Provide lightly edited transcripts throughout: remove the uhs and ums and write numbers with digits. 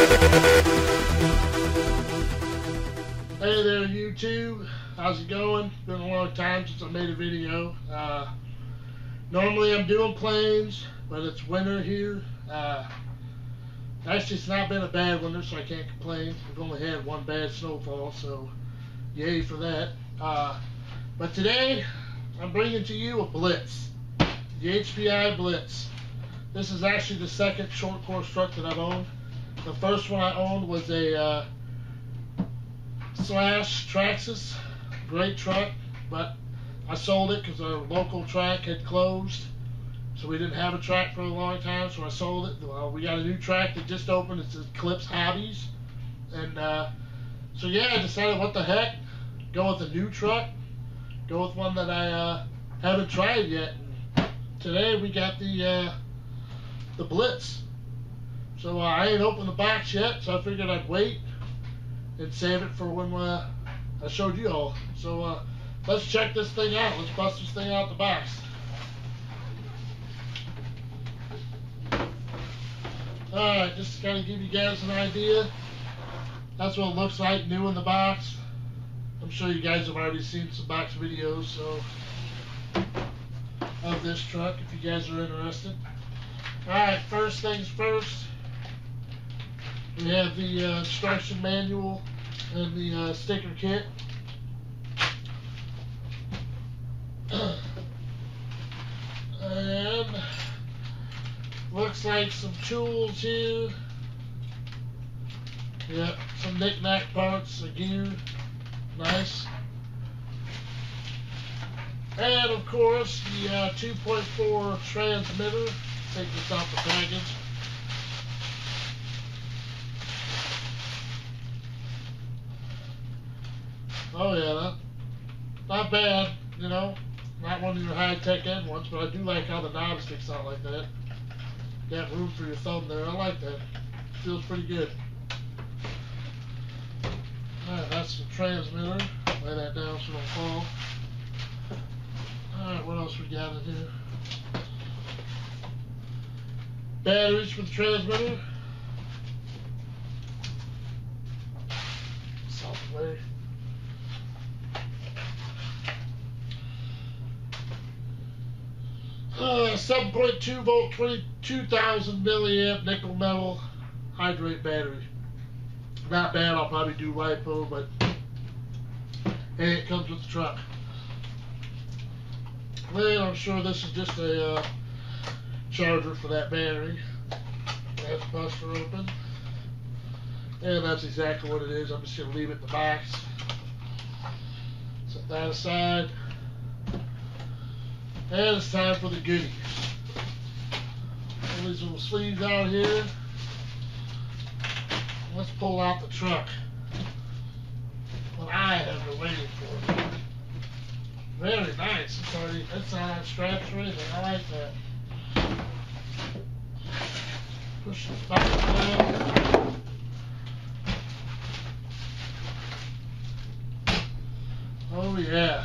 Hey there YouTube, how's it going? It's been a long time since I made a video. Normally I'm doing planes, but it's winter here. Actually it's not been a bad winter, so I can't complain. We've only had one bad snowfall, so yay for that. But today I'm bringing to you a Blitz, the HPI Blitz. This is actually the second short course truck that I've owned. The first one I owned was a Slash Traxxas, great truck, but I sold it because our local track had closed, so we didn't have a track for a long time, so I sold it. We got a new track that just opened. It's Eclipse Hobbies, and so yeah, I decided what the heck, go with a new truck, go with one that I haven't tried yet. And today we got the Blitz. So I ain't opened the box yet, so I figured I'd wait and save it for when I showed you all. So let's check this thing out. Let's bust this thing out the box. Alright, just to kind of give you guys an idea, that's what it looks like new in the box. I'm sure you guys have already seen some box videos of this truck if you guys are interested. Alright, first things first, we have the instruction manual and the sticker kit. And looks like some tools here. Yep, some knick-knack parts, a gear, nice. And of course the 2.4 transmitter. Take this off the package. Oh yeah, not bad, you know, not one of your high-tech end ones, but I do like how the knob sticks out like that. Got room for your thumb there, I like that. Feels pretty good. Alright, that's the transmitter. Lay that down so it don't fall. Alright, what else we got in here? Batteries for the transmitter. South way. 7.2 volt, 22,000 milliamp nickel metal hydrate battery. Not bad. I'll probably do LiPo, but hey, it comes with the truck. Well, I'm sure this is just a charger for that battery. That's buster open, and that's exactly what it is. I'm just gonna leave it in the box. Set that aside. And it's time for the goodies. All these little sleeves out here. Let's pull out the truck. What I have been waiting for. Very nice. It's not on straps or anything. I like that. Push this back down. Oh yeah.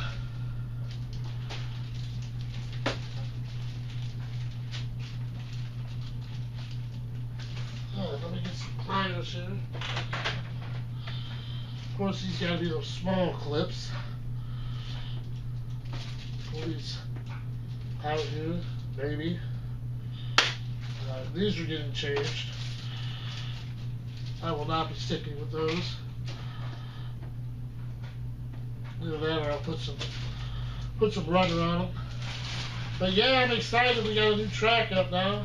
Let me get some pliers here. Of course, these gotta be those small clips. Pull these out here, maybe. These are getting changed. I will not be sticking with those. Either that or I'll put some rubber on them. But yeah, I'm excited. We got a new track up now.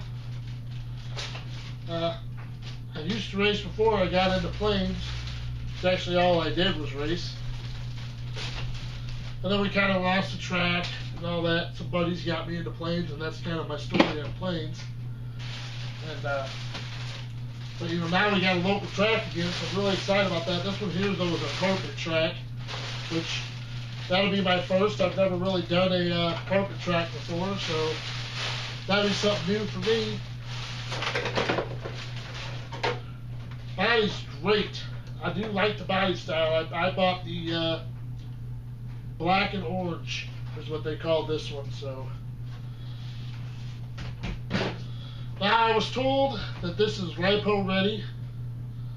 I used to race before I got into planes. It's actually all I did was race. And then we kind of lost the track and all that. Some buddies got me into planes, and that's kind of my story on planes. And but you know, now we got a local track again, so I'm really excited about that. This one here though is a carpet track, which that'll be my first. I've never really done a carpet track before, so that'll be something new for me. Body's great. I do like the body style. I bought the black and orange is what they call this one. So now I was told that this is LiPo ready.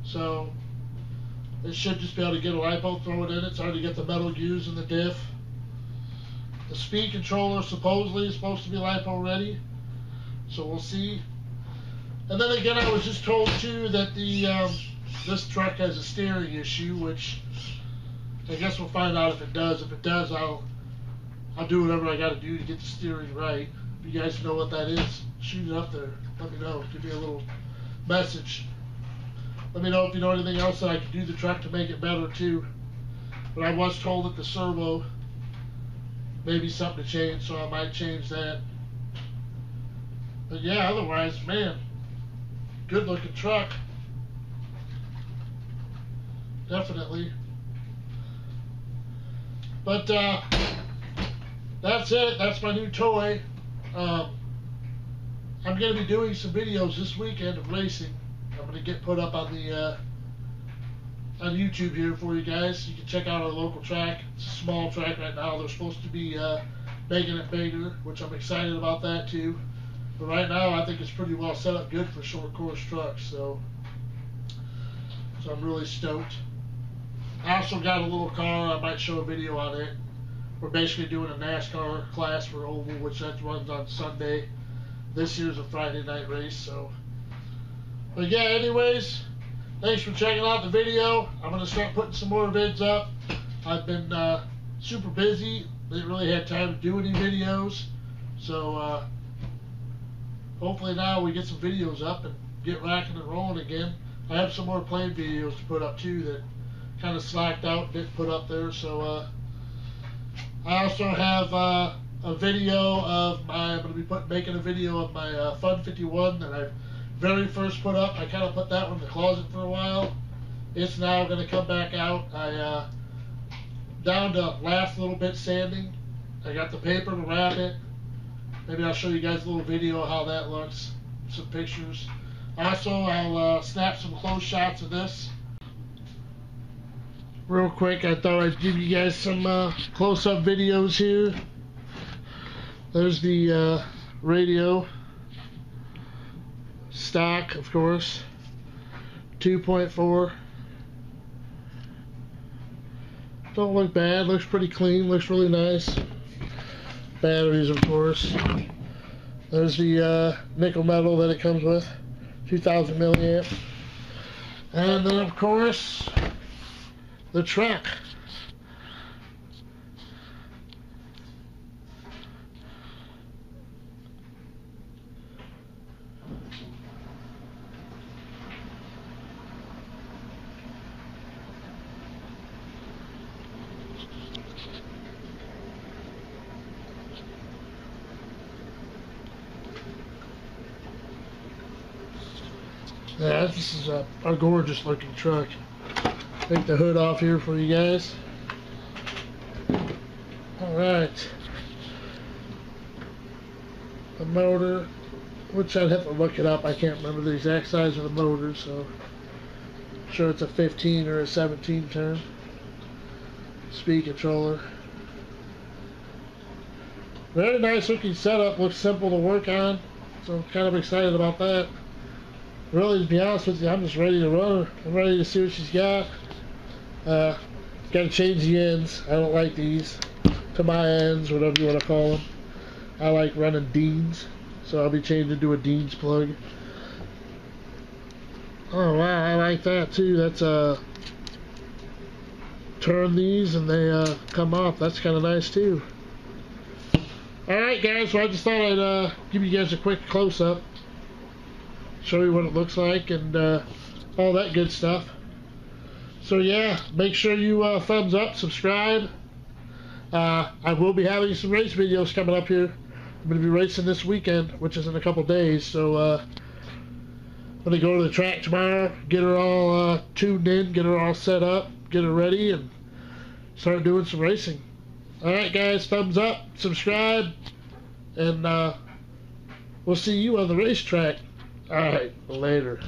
So it should just be able to get a lipo, throw it in. It's already got the metal gears and the diff. The speed controller supposedly is supposed to be lipo ready, so we'll see. And then again, I was just told too that the this truck has a steering issue, which I guess we'll find out if it does. If it does, I'll do whatever I got to do to get the steering right. If you guys know what that is, shoot it up there. Let me know. Give me a little message. Let me know if you know anything else that I can do to the truck to make it better too. But I was told that the servo maybe something to change, so I might change that. But yeah, otherwise, man, good looking truck. Definitely. But that's it. That's my new toy. I'm going to be doing some videos this weekend of racing. I'm going to get put up on the on YouTube here for you guys. You can check out our local track. It's a small track right now. They're supposed to be making it bigger, which I'm excited about that too. But right now, I think it's pretty well set up good for short course trucks. So I'm really stoked. I also got a little car. I might show a video on it. We're basically doing a NASCAR class for Oval, which that runs on Sunday. This year's a Friday night race. So, but yeah, anyways, thanks for checking out the video. I'm going to start putting some more vids up. I've been super busy. Didn't really have time to do any videos. So hopefully now we get some videos up and get racking and rolling again. I have some more plane videos to put up too that kind of slacked out and didn't put up there. So I also have a video of my, I'm going to be making a video of my Fun 51 that I very first put up. I kind of put that one in the closet for a while. It's now going to come back out. I down to last little bit sanding. I got the paper to wrap it. Maybe I'll show you guys a little video of how that looks, some pictures. Also, I'll snap some close shots of this. Real quick, I thought I'd give you guys some close-up videos here. There's the radio. Stock, of course. 2.4. Don't look bad. Looks pretty clean. Looks really nice. Batteries, of course. There's the nickel metal that it comes with. 2000 milliamp. And then, of course, the truck. Yeah, this is a gorgeous looking truck. Take the hood off here for you guys. Alright. The motor, which I'd have to look it up. I can't remember the exact size of the motor, so I'm sure it's a 15 or a 17 turn. Speed controller. Very nice looking setup. Looks simple to work on, so I'm kind of excited about that. Really, to be honest with you, I'm just ready to run her. I'm ready to see what she's got. Got to change the ends. I don't like these. To my ends, whatever you want to call them. I like running Deans, so I'll be changing to a Deans plug. Oh wow, I like that too. That's turn these and they come off. That's kind of nice too. Alright guys, so I just thought I'd give you guys a quick close-up. Show you what it looks like and all that good stuff. So yeah, make sure you thumbs up, subscribe. I will be having some race videos coming up here. I'm going to be racing this weekend, which is in a couple days. So I'm going to go to the track tomorrow, get her all tuned in, get her all set up, get her ready, and start doing some racing. Alright guys, thumbs up, subscribe, and we'll see you on the racetrack. Alright, later.